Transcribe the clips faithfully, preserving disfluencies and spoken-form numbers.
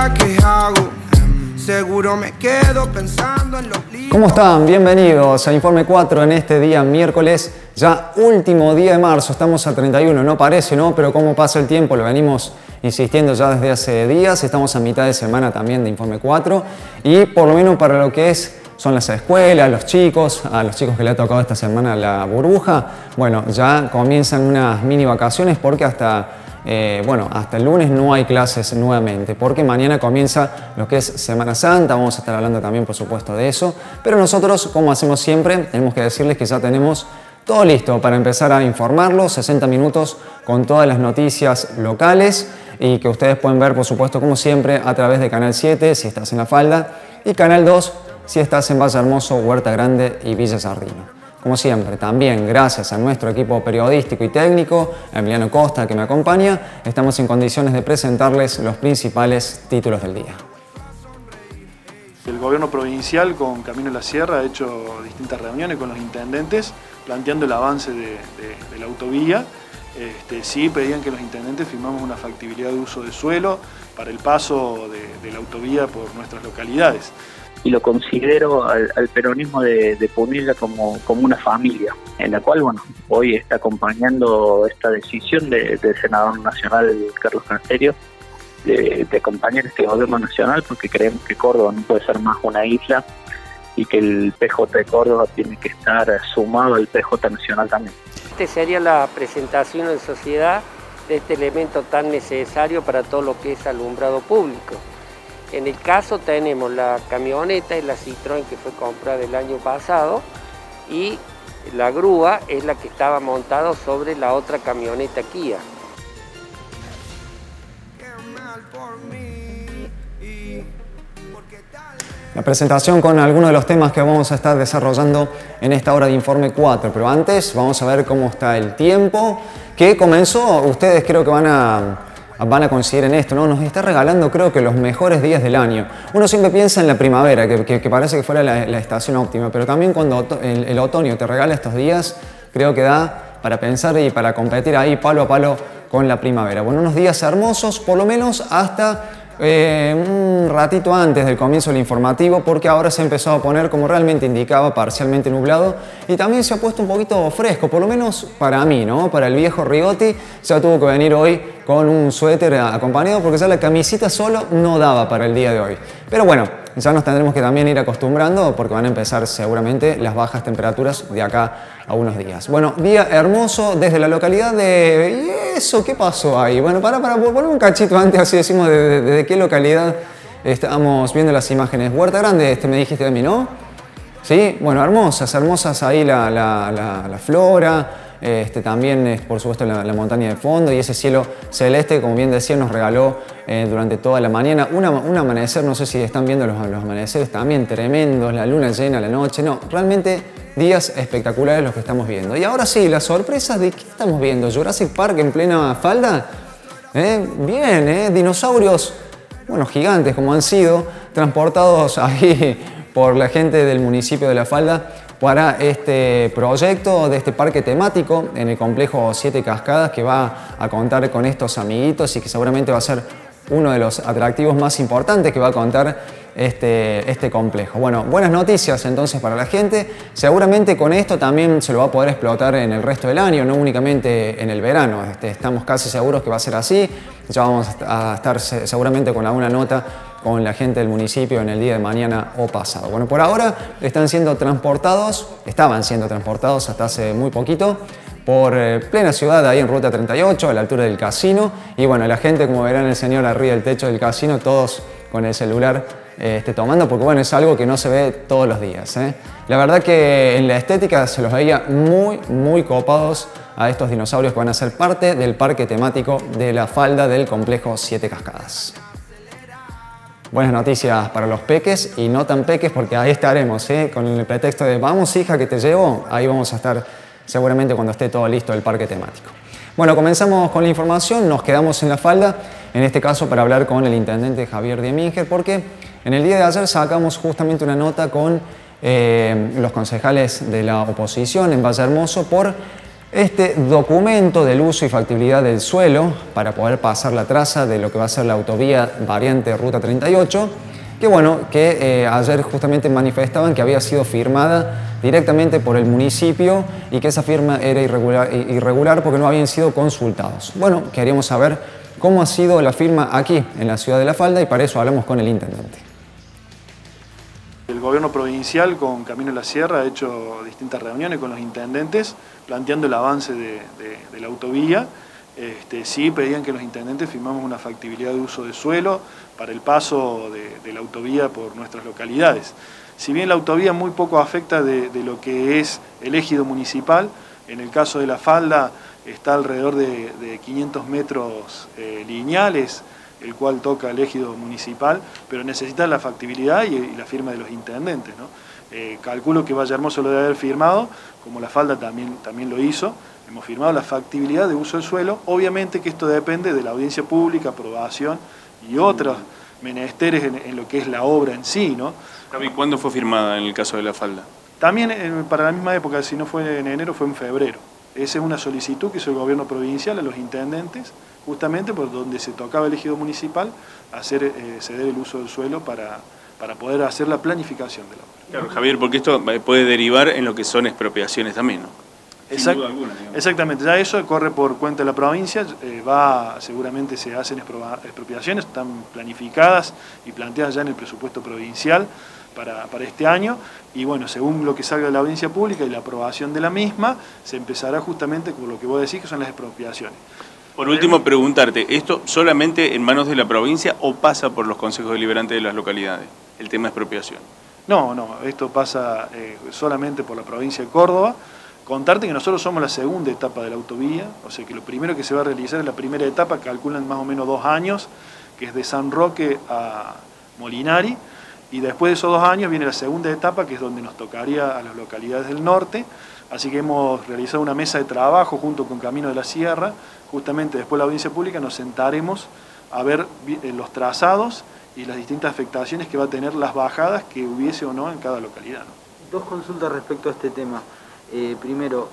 ahora qué hago. Seguro me quedo pensando en los libros. ¿Cómo están? Bienvenidos a Informe cuatro en este día miércoles, ya último día de marzo. Estamos a treinta y uno, no parece, ¿no? Pero cómo pasa el tiempo, lo venimos insistiendo ya desde hace días. Estamos a mitad de semana también de Informe cuatro y por lo menos para lo que es son las escuelas, los chicos, a los chicos que le ha tocado esta semana la burbuja, bueno, ya comienzan unas mini vacaciones porque hasta, eh, bueno, hasta el lunes no hay clases nuevamente, porque mañana comienza lo que es Semana Santa. Vamos a estar hablando también, por supuesto, de eso, pero nosotros, como hacemos siempre, tenemos que decirles que ya tenemos todo listo para empezar a informarlos, sesenta minutos con todas las noticias locales y que ustedes pueden ver, por supuesto, como siempre, a través de Canal siete, si estás en La Falda, y Canal dos, si estás en Valle Hermoso, Huerta Grande y Villa Sardino. Como siempre, también gracias a nuestro equipo periodístico y técnico, a Emiliano Costa que me acompaña, estamos en condiciones de presentarles los principales títulos del día. El gobierno provincial con Camino a la Sierra ha hecho distintas reuniones con los intendentes planteando el avance de, de, de la autovía. Este, sí pedían que los intendentes firmamos una factibilidad de uso de suelo para el paso de, de la autovía por nuestras localidades. Y lo considero al, al peronismo de, de Punilla como, como una familia, en la cual, bueno, hoy está acompañando esta decisión de, del senador nacional Carlos Canserio de, de acompañar este gobierno nacional, porque creemos que Córdoba no puede ser más una isla y que el P J de Córdoba tiene que estar sumado al P J nacional también. Esta sería la presentación en sociedad de este elemento tan necesario para todo lo que es alumbrado público. En el caso tenemos la camioneta y la Citroën que fue comprada el año pasado y la grúa es la que estaba montada sobre la otra camioneta Kia. La presentación con algunos de los temas que vamos a estar desarrollando en esta hora de Informe cuatro, pero antes vamos a ver cómo está el tiempo que comenzó. Ustedes creo que van a... van a coincidir en esto, ¿no? Nos está regalando creo que los mejores días del año. Uno siempre piensa en la primavera, que, que, que parece que fuera la, la estación óptima, pero también cuando el, el otoño te regala estos días, creo que da para pensar y para competir ahí palo a palo con la primavera. Bueno, unos días hermosos, por lo menos hasta eh, un ratito antes del comienzo del informativo, porque ahora se ha empezado a poner, como realmente indicaba, parcialmente nublado y también se ha puesto un poquito fresco, por lo menos para mí, ¿no? Para el viejo Rigotti ya tuvo que venir hoy con un suéter acompañado porque ya la camisita solo no daba para el día de hoy. Pero bueno, ya nos tendremos que también ir acostumbrando porque van a empezar seguramente las bajas temperaturas de acá a unos días. Bueno, día hermoso desde la localidad de... ¿Y eso qué pasó ahí? Bueno, para, para poner un cachito antes, así decimos de, de, de qué localidad estamos viendo las imágenes. Huerta Grande, este me dijiste de mí, ¿no? Sí, bueno, hermosas, hermosas ahí la, la, la, la flora. Este, también, por supuesto, la, la montaña de fondo y ese cielo celeste, como bien decía, nos regaló eh, durante toda la mañana una, un amanecer. No sé si están viendo los, los amaneceres también tremendos, la luna llena, la noche. No, realmente días espectaculares los que estamos viendo. Y ahora sí, las sorpresas de qué estamos viendo. Jurassic Park en plena falda. ¿Eh? Bien, ¿eh? Dinosaurios, bueno, gigantes como han sido, transportados ahí por la gente del municipio de La Falda para este proyecto de este parque temático en el complejo Siete Cascadas, que va a contar con estos amiguitos y que seguramente va a ser uno de los atractivos más importantes que va a contar este, este complejo. Bueno, buenas noticias entonces para la gente. Seguramente con esto también se lo va a poder explotar en el resto del año, no únicamente en el verano. Este, estamos casi seguros que va a ser así. Ya vamos a estar seguramente con alguna nota con la gente del municipio en el día de mañana o pasado. Bueno, por ahora están siendo transportados, estaban siendo transportados hasta hace muy poquito por eh, plena ciudad, ahí en Ruta treinta y ocho, a la altura del casino. Y bueno, la gente, como verán el señor arriba del techo del casino, todos con el celular eh, este, tomando, porque bueno, es algo que no se ve todos los días, ¿eh? La verdad que en la estética se los veía muy, muy copados a estos dinosaurios que van a ser parte del parque temático de La Falda del complejo Siete Cascadas. Buenas noticias para los peques y no tan peques porque ahí estaremos, ¿eh? Con el pretexto de vamos hija que te llevo, ahí vamos a estar seguramente cuando esté todo listo el parque temático. Bueno, comenzamos con la información, nos quedamos en La Falda, en este caso para hablar con el intendente Javier Dieminger, porque en el día de ayer sacamos justamente una nota con eh, los concejales de la oposición en Valle Hermoso por este documento del uso y factibilidad del suelo para poder pasar la traza de lo que va a ser la autovía variante Ruta treinta y ocho, que bueno, que eh, ayer justamente manifestaban que había sido firmada directamente por el municipio y que esa firma era irregular, irregular porque no habían sido consultados. Bueno, queríamos saber cómo ha sido la firma aquí en la ciudad de La Falda y para eso hablamos con el intendente. El gobierno provincial con Camino de la Sierra ha hecho distintas reuniones con los intendentes planteando el avance de, de, de la autovía. Este, sí pedían que los intendentes firmamos una factibilidad de uso de suelo para el paso de, de la autovía por nuestras localidades. Si bien la autovía muy poco afecta de, de lo que es el ejido municipal, en el caso de La Falda está alrededor de, de quinientos metros eh, lineales, el cual toca el ejido municipal, pero necesita la factibilidad y, y la firma de los intendentes, ¿no? Eh, calculo que Vallehermoso lo debe haber firmado, como La Falda también, también lo hizo. Hemos firmado la factibilidad de uso del suelo. Obviamente que esto depende de la audiencia pública, aprobación y otros menesteres en, en lo que es la obra en sí, ¿no? ¿Y cuándo fue firmada en el caso de La Falda? También eh, para la misma época, si no fue en enero, fue en febrero. Esa es una solicitud que hizo el gobierno provincial a los intendentes, justamente por donde se tocaba el ejido municipal, hacer eh, ceder el uso del suelo para, para poder hacer la planificación de la obra. Claro, Javier, porque esto puede derivar en lo que son expropiaciones también, ¿no? Exact alguna, exactamente, ya eso corre por cuenta de la provincia, eh, va, seguramente se hacen expropiaciones, están planificadas y planteadas ya en el presupuesto provincial para, para este año, y bueno, según lo que salga de la audiencia pública y la aprobación de la misma, se empezará justamente con lo que vos decís, que son las expropiaciones. Por último, preguntarte, ¿esto solamente en manos de la provincia o pasa por los consejos deliberantes de las localidades, el tema de expropiación? No, no, esto pasa eh, solamente por la provincia de Córdoba. Contarte que nosotros somos la segunda etapa de la autovía, o sea que lo primero que se va a realizar es la primera etapa, calculan más o menos dos años, que es de San Roque a Molinari, y después de esos dos años viene la segunda etapa, que es donde nos tocaría a las localidades del norte, así que hemos realizado una mesa de trabajo junto con Camino de la Sierra, justamente después de la audiencia pública nos sentaremos a ver los trazados y las distintas afectaciones que va a tener las bajadas que hubiese o no en cada localidad, ¿no? Dos consultas respecto a este tema. Eh, primero,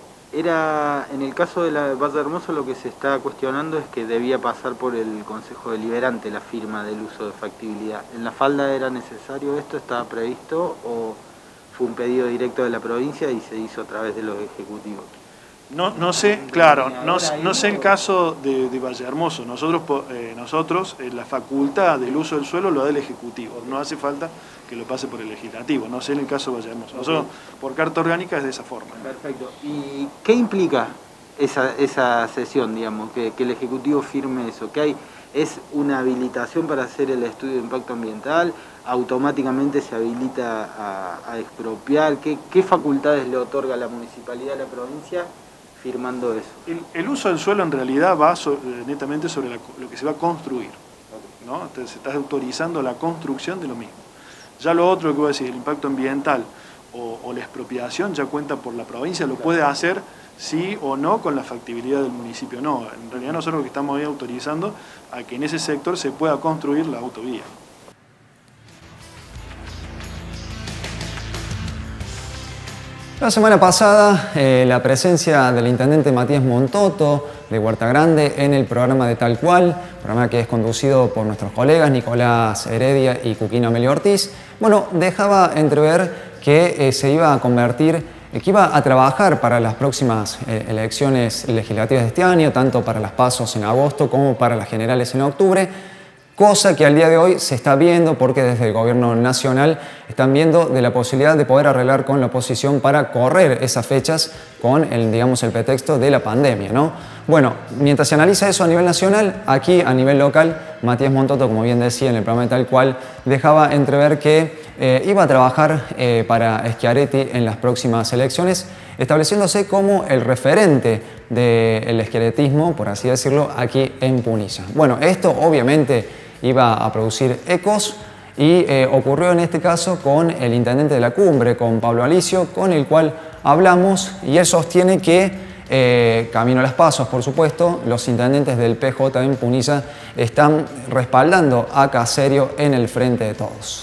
era en el caso de la Vallehermoso lo que se está cuestionando es que debía pasar por el Consejo Deliberante la firma del uso de factibilidad. ¿En La Falda era necesario esto? ¿Estaba previsto o fue un pedido directo de la provincia y se hizo a través de los ejecutivos? No, no sé, claro, no, no sé el caso de, de Vallehermoso. Nosotros, eh, nosotros eh, la facultad del uso del suelo lo da el Ejecutivo. No hace falta que lo pase por el Legislativo. No sé en el caso de Vallehermoso. Nosotros, por carta orgánica, es de esa forma. Perfecto. ¿Y qué implica esa, esa sesión, digamos, que, que el Ejecutivo firme eso? ¿Qué hay? ¿Es una habilitación para hacer el estudio de impacto ambiental? ¿Automáticamente se habilita a, a expropiar? ¿Qué, ¿Qué facultades le otorga la municipalidad a la provincia firmando eso? El, el uso del suelo en realidad va so, netamente sobre la, lo que se va a construir, ¿no? Entonces se está autorizando la construcción de lo mismo. Ya lo otro que voy a decir, el impacto ambiental o, o la expropiación ya cuenta por la provincia, lo puede hacer sí o no con la factibilidad del municipio. No, en realidad nosotros lo que estamos ahí autorizando a que en ese sector se pueda construir la autovía. La semana pasada, eh, la presencia del intendente Matías Montoto de Huerta Grande en el programa de Tal Cual, programa que es conducido por nuestros colegas Nicolás Heredia y Cuquino Amelio Ortiz, bueno, dejaba entrever que eh, se iba a convertir, eh, que iba a trabajar para las próximas eh, elecciones legislativas de este año, tanto para las PASOs en agosto como para las generales en octubre, cosa que al día de hoy se está viendo porque desde el gobierno nacional están viendo de la posibilidad de poder arreglar con la oposición para correr esas fechas con el, digamos, el pretexto de la pandemia, ¿no? Bueno, mientras se analiza eso a nivel nacional, aquí a nivel local, Matías Montoto, como bien decía en el programa de Tal Cual, dejaba entrever que eh, iba a trabajar eh, para Schiaretti en las próximas elecciones, estableciéndose como el referente del schiarettismo, por así decirlo, aquí en Punilla. Bueno, esto obviamente iba a producir ecos y eh, ocurrió en este caso con el intendente de la Cumbre, con Pablo Alicio, con el cual hablamos y él sostiene que eh, camino a las PASOs, por supuesto, los intendentes del P J en Punilla están respaldando a Caserio en el frente de todos.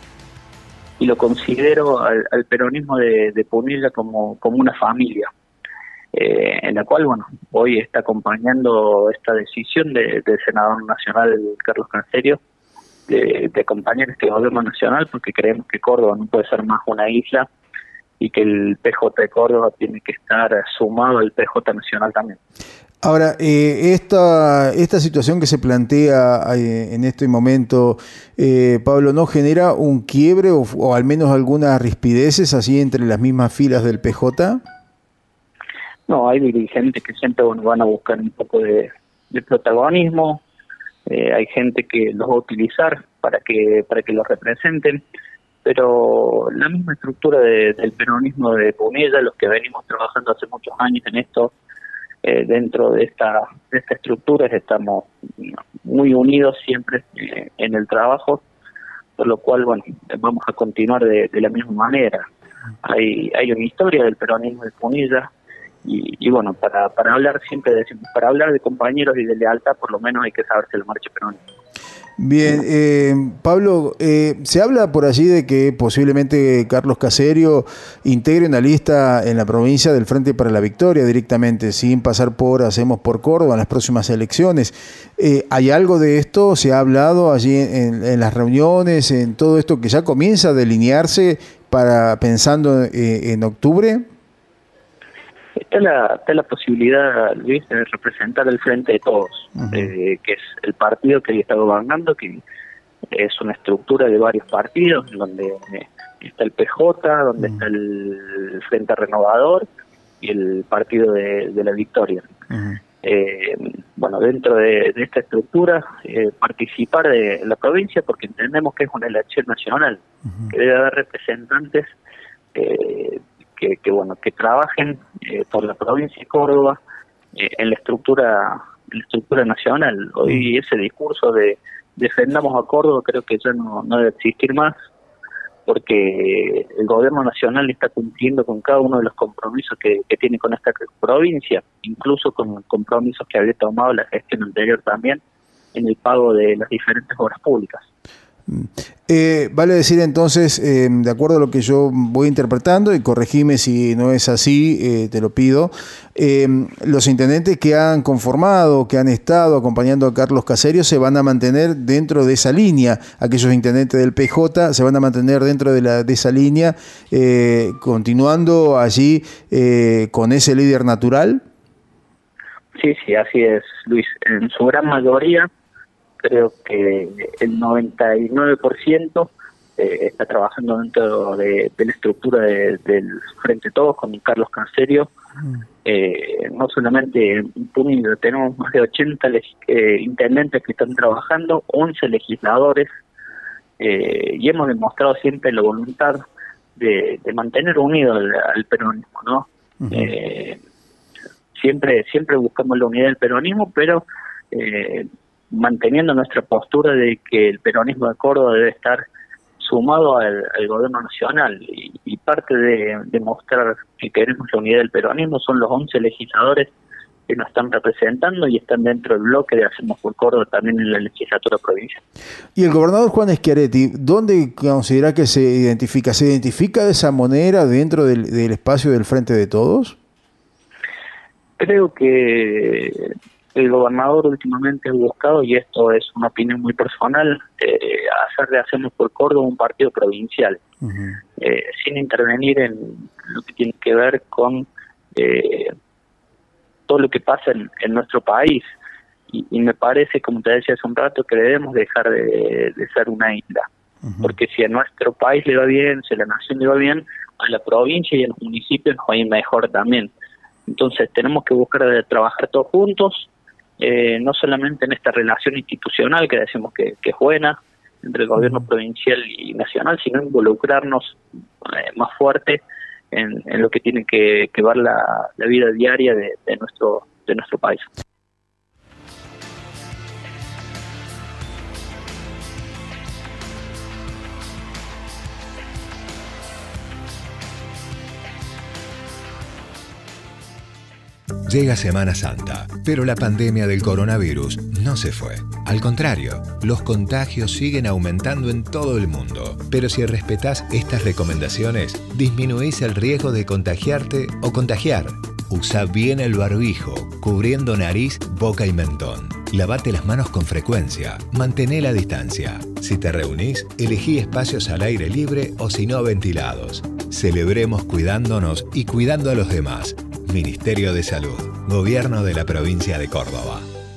Y lo considero al, al peronismo de, de Punilla como, como una familia. eh, en la cual, bueno, hoy está acompañando esta decisión de, del senador nacional Carlos Canserio de, de acompañar este gobierno nacional, porque creemos que Córdoba no puede ser más una isla y que el P J de Córdoba tiene que estar sumado al P J nacional también. Ahora, eh, esta, esta situación que se plantea eh, en este momento, eh, Pablo, ¿no genera un quiebre o, o al menos algunas rispideces así entre las mismas filas del P J? No, hay dirigentes que siempre bueno, van a buscar un poco de, de protagonismo, eh, hay gente que los va a utilizar para que, para que los representen, pero la misma estructura de, del peronismo de Punilla, los que venimos trabajando hace muchos años en esto, Eh, dentro de esta, de esta estructura estamos muy unidos siempre eh, en el trabajo, por lo cual bueno vamos a continuar de, de la misma manera. Hay hay una historia del peronismo de Punilla y, y bueno, para, para hablar siempre decimos, para hablar de compañeros y de lealtad por lo menos hay que saberse el marcha peronista. Bien, eh, Pablo, eh, se habla por allí de que posiblemente Carlos Caserio integre una lista en la provincia del Frente para la Victoria directamente, sin pasar por Hacemos por Córdoba en las próximas elecciones. Eh, ¿Hay algo de esto? ¿Se ha hablado allí en, en las reuniones, en todo esto que ya comienza a delinearse para pensando eh, en octubre? Está la, está la posibilidad, Luis, de representar el Frente de Todos, uh-huh. eh, que es el partido que hoy está gobernando, que es una estructura de varios partidos, donde eh, está el P J, donde uh-huh. está el Frente Renovador y el Partido de, de la Victoria. Uh-huh. Eh, bueno, dentro de, de esta estructura, eh, participar de la provincia, porque entendemos que es una elección nacional, uh-huh. que debe haber representantes eh, Que, que bueno que trabajen eh, por la provincia de Córdoba eh, en la estructura en la estructura nacional. Hoy ese discurso de defendamos a Córdoba creo que ya no, no debe existir más, porque el gobierno nacional está cumpliendo con cada uno de los compromisos que, que tiene con esta provincia, incluso con compromisos que había tomado la gestión anterior también en el pago de las diferentes obras públicas. Eh, vale decir entonces, eh, de acuerdo a lo que yo voy interpretando, y corregime si no es así, eh, te lo pido, eh, los intendentes que han conformado, que han estado acompañando a Carlos Caserio se van a mantener dentro de esa línea, aquellos intendentes del P J se van a mantener dentro de, la, de esa línea, eh, continuando allí eh, con ese líder natural. Sí, sí, así es, Luis, en su gran mayoría. Creo que el noventa y nueve por ciento eh, está trabajando dentro de, de la estructura de, del Frente Todos con Carlos Canserio. Mm. Eh, no solamente en Punilla, tenemos más de ochenta eh, intendentes que están trabajando, once legisladores, eh, y hemos demostrado siempre la voluntad de, de mantener unido al, al peronismo, ¿no? Uh-huh. eh, siempre, siempre buscamos la unidad del peronismo, pero eh, manteniendo nuestra postura de que el peronismo de Córdoba debe estar sumado al, al gobierno nacional, y, y parte de demostrar que queremos la unidad del peronismo son los once legisladores que nos están representando y están dentro del bloque de Hacemos por Córdoba también en la legislatura provincial. Y el gobernador Juan Schiaretti, ¿dónde considera que se identifica? ¿Se identifica de esa manera dentro del, del espacio del Frente de Todos? Creo que el gobernador últimamente ha buscado, y esto es una opinión muy personal, eh, hacer de Hacemos por Córdoba un partido provincial, uh-huh. eh, sin intervenir en lo que tiene que ver con eh, todo lo que pasa en, en nuestro país. Y, y me parece, como te decía hace un rato, que debemos dejar de, de ser una isla. Uh-huh. Porque si a nuestro país le va bien, si a la nación le va bien, a la provincia y a los municipios nos va a ir mejor también. Entonces tenemos que buscar de trabajar todos juntos, Eh, no solamente en esta relación institucional que decimos que, que es buena entre el gobierno provincial y nacional, sino involucrarnos eh, más fuerte en, en lo que tiene que, que ver la, la vida diaria de, de nuestro de nuestro país. Llega Semana Santa, pero la pandemia del coronavirus no se fue. Al contrario, los contagios siguen aumentando en todo el mundo. Pero si respetás estas recomendaciones, disminuís el riesgo de contagiarte o contagiar. Usa bien el barbijo, cubriendo nariz, boca y mentón. Lavate las manos con frecuencia. Mantené la distancia. Si te reunís, elegí espacios al aire libre o si no ventilados. Celebremos cuidándonos y cuidando a los demás. Ministerio de Salud. Gobierno de la Provincia de Córdoba.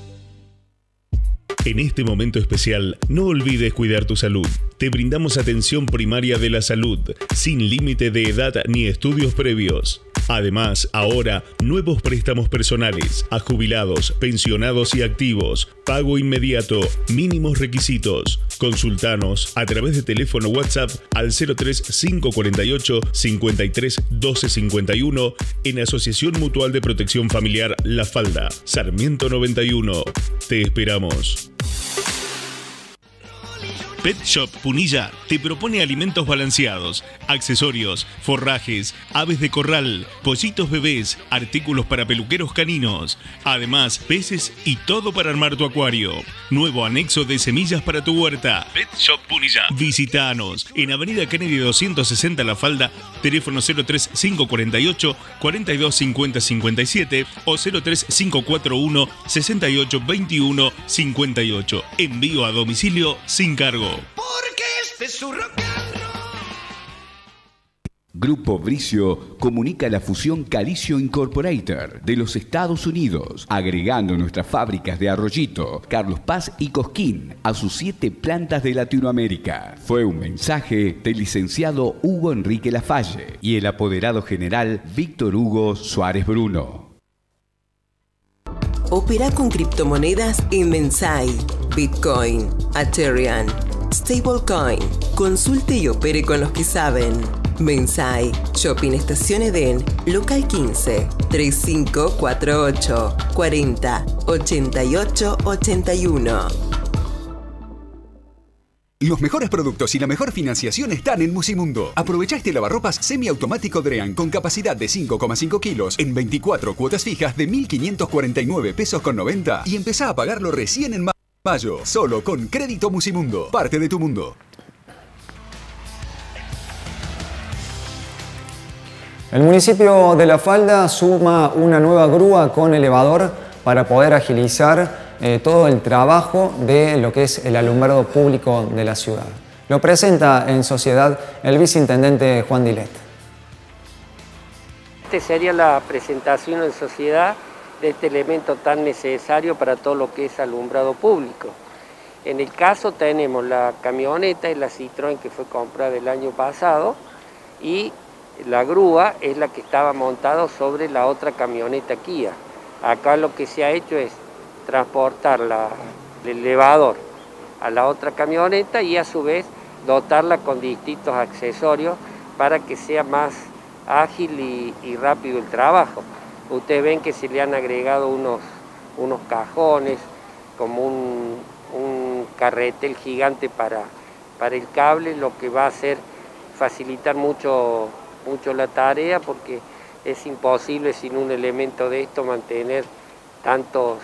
En este momento especial, no olvides cuidar tu salud. Te brindamos atención primaria de la salud, sin límite de edad ni estudios previos. Además, ahora, nuevos préstamos personales a jubilados, pensionados y activos. Pago inmediato, mínimos requisitos. Consultanos a través de teléfono WhatsApp al cero tres cinco cuatro ocho cinco tres uno dos cinco uno en Asociación Mutual de Protección Familiar La Falda, Sarmiento noventa y uno. Te esperamos. Pet Shop Punilla te propone alimentos balanceados, accesorios, forrajes, aves de corral, pollitos bebés, artículos para peluqueros caninos, además peces y todo para armar tu acuario. Nuevo anexo de semillas para tu huerta. Pet Shop Punilla. Visítanos en Avenida Kennedy doscientos sesenta La Falda, teléfono cero tres cinco cuatro ocho cuatro dos cinco cero cinco siete o cero tres cinco cuatro uno seis ocho dos uno cinco ocho. Envío a domicilio sin cargo. Porque este es su rock and roll. Grupo Bricio comunica la fusión Calicio Incorporator de los Estados Unidos, agregando nuestras fábricas de Arroyito, Carlos Paz y Cosquín a sus siete plantas de Latinoamérica. Fue un mensaje del licenciado Hugo Enrique Lafalle y el apoderado general Víctor Hugo Suárez Bruno. Opera con criptomonedas en Mensai, Bitcoin, Ethereum, Stablecoin. Consulte y opere con los que saben. Mensai, Shopping Estación Edén, local quince, tres cinco cuatro ocho, cuarenta, ochenta y ocho, ochenta y uno. Los mejores productos y la mejor financiación están en Musimundo. Aprovecha este lavarropas semiautomático Drean con capacidad de cinco coma cinco kilos en veinticuatro cuotas fijas de mil quinientos cuarenta y nueve pesos con noventa y empezá a pagarlo recién en mayo, solo con Crédito Musimundo. Parte de tu mundo. El municipio de La Falda suma una nueva grúa con elevador para poder agilizar eh, todo el trabajo de lo que es el alumbrado público de la ciudad. Lo presenta en sociedad el viceintendente Juan Dilet. Esta sería la presentación en sociedad de este elemento tan necesario para todo lo que es alumbrado público. En el caso tenemos la camioneta y la Citroën que fue comprada el año pasado y la grúa es la que estaba montada sobre la otra camioneta Kia. Acá lo que se ha hecho es transportar la, el elevador a la otra camioneta y a su vez dotarla con distintos accesorios para que sea más ágil y, y rápido el trabajo. Ustedes ven que se le han agregado unos, unos cajones, como un, un carretel gigante para, para el cable, lo que va a hacer facilitar mucho mucho la tarea porque es imposible sin un elemento de esto mantener tantos,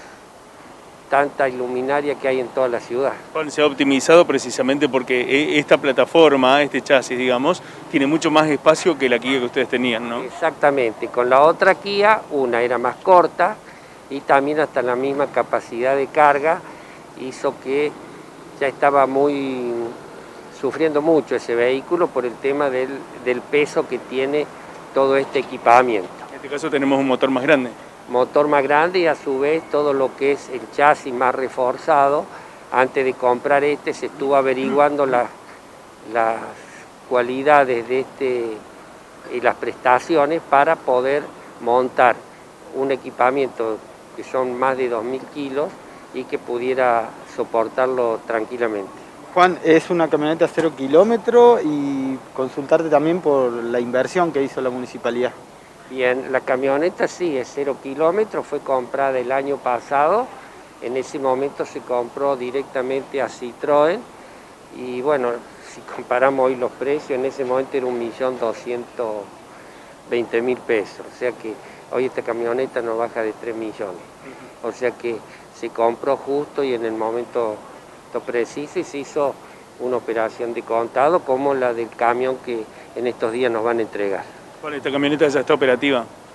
tanta iluminaria que hay en toda la ciudad. Se ha optimizado precisamente porque esta plataforma, este chasis, digamos, tiene mucho más espacio que la Kia que ustedes tenían, ¿no? Exactamente, con la otra Kia, una era más corta y también hasta la misma capacidad de carga hizo que ya estaba muy sufriendo mucho ese vehículo por el tema del, del peso que tiene todo este equipamiento. En este caso tenemos un motor más grande. Motor más grande y a su vez todo lo que es el chasis más reforzado. Antes de comprar este se estuvo averiguando la, las cualidades de este y las prestaciones para poder montar un equipamiento que son más de dos mil kilos y que pudiera soportarlo tranquilamente. Juan, es una camioneta cero kilómetro y consultarte también por la inversión que hizo la municipalidad. Bien, la camioneta sí es cero kilómetros, fue comprada el año pasado, en ese momento se compró directamente a Citroën y bueno, si comparamos hoy los precios, en ese momento era un millón doscientos veinte mil pesos, o sea que hoy esta camioneta no baja de tres millones, o sea que se compró justo y en el momento preciso y se hizo una operación de contado como la del camión que en estos días nos van a entregar. Bueno, ¿esta camioneta ya está operativa?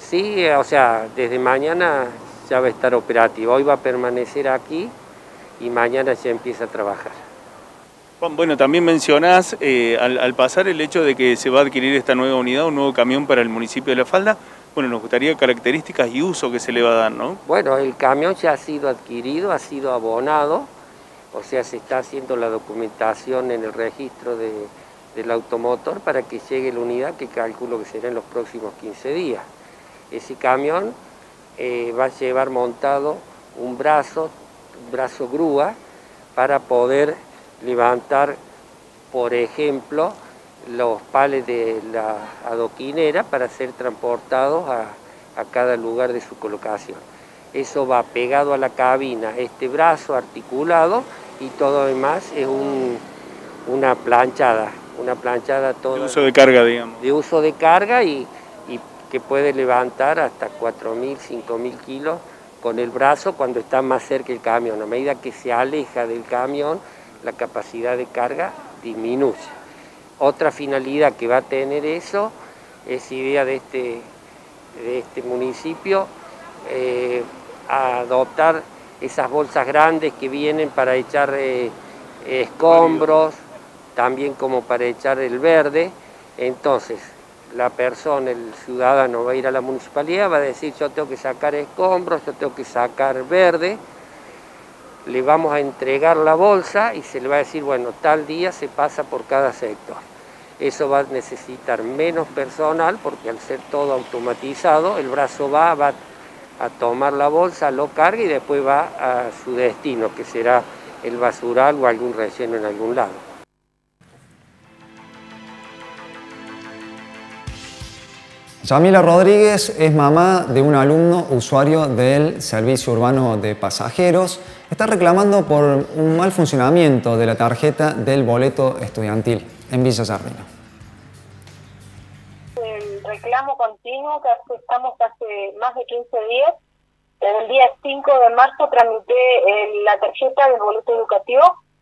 Sí, o sea, desde mañana ya va a estar operativo. Hoy va a permanecer aquí y mañana ya empieza a trabajar. Juan, bueno, también mencionás eh, al, al pasar el hecho de que se va a adquirir esta nueva unidad, un nuevo camión para el municipio de La Falda. Bueno, nos gustaría características y uso que se le va a dar, ¿no? Bueno, el camión ya ha sido adquirido, ha sido abonado, o sea, se está haciendo la documentación en el registro de, del automotor para que llegue la unidad, que calculo que será en los próximos quince días. Ese camión eh, va a llevar montado un brazo, un brazo grúa, para poder levantar, por ejemplo, los pales de la adoquinera para ser transportados a, a cada lugar de su colocación. Eso va pegado a la cabina, este brazo articulado, y todo lo demás es un, una planchada, una planchada toda... De uso de carga, digamos. De uso de carga y, y que puede levantar hasta cuatro mil, cinco mil kilos con el brazo cuando está más cerca el camión. A medida que se aleja del camión, la capacidad de carga disminuye. Otra finalidad que va a tener eso es idea de este, de este municipio, eh, adoptar esas bolsas grandes que vienen para echar eh, escombros, también como para echar el verde. Entonces, la persona, el ciudadano va a ir a la municipalidad, va a decir yo tengo que sacar escombros, yo tengo que sacar verde, le vamos a entregar la bolsa y se le va a decir, bueno, tal día se pasa por cada sector. Eso va a necesitar menos personal porque al ser todo automatizado, el brazo va, va a tomar la bolsa, lo carga y después va a su destino, que será el basural o algún relleno en algún lado. Yamila Rodríguez es mamá de un alumno usuario del Servicio Urbano de Pasajeros. Está reclamando por un mal funcionamiento de la tarjeta del boleto estudiantil en Villa Sardina. El reclamo continuo que estamos hace más de quince días. El día cinco de marzo tramité la tarjeta del boleto educativo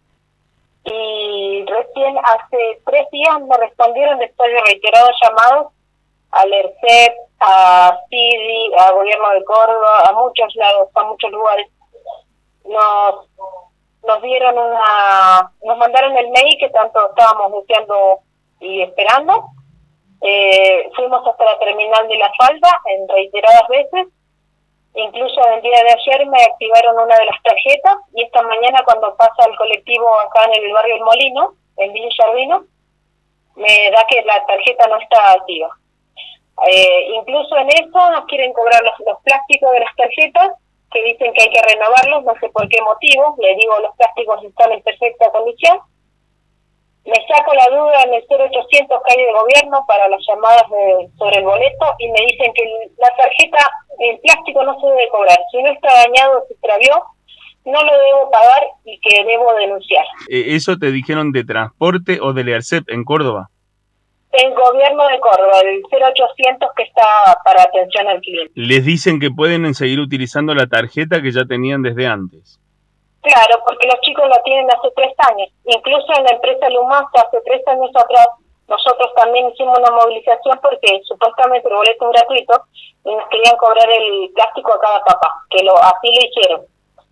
y recién hace tres días me respondieron después de reiterados llamados al ERCEP, a C I D I, a Gobierno de Córdoba, a muchos lados, a muchos lugares. Nos, nos dieron una, nos mandaron el mail que tanto estábamos deseando y esperando. Eh, fuimos hasta la terminal de La Falda en reiteradas veces. Incluso el día de ayer me activaron una de las tarjetas y esta mañana cuando pasa el colectivo acá en el barrio El Molino, en Villa Sardina, me da que la tarjeta no está activa. Eh, incluso en eso nos quieren cobrar los, los plásticos de las tarjetas, que dicen que hay que renovarlos, no sé por qué motivo. Le digo, los plásticos están en perfecta condición. Me saco la duda en el cero ochocientos calle de gobierno para las llamadas de, sobre el boleto y me dicen que la tarjeta, el plástico no se debe cobrar. Si no está dañado, se extravió, no lo debo pagar y que debo denunciar. ¿Eso te dijeron de transporte o del ERCEP en Córdoba? El gobierno de Córdoba, el cero ochocientos que está para atención al cliente. Les dicen que pueden seguir utilizando la tarjeta que ya tenían desde antes. Claro, porque los chicos la tienen hace tres años. Incluso en la empresa Lumasta, hace tres años atrás, nosotros también hicimos una movilización porque supuestamente el boleto es gratuito y nos querían cobrar el plástico a cada papá, que lo así lo hicieron.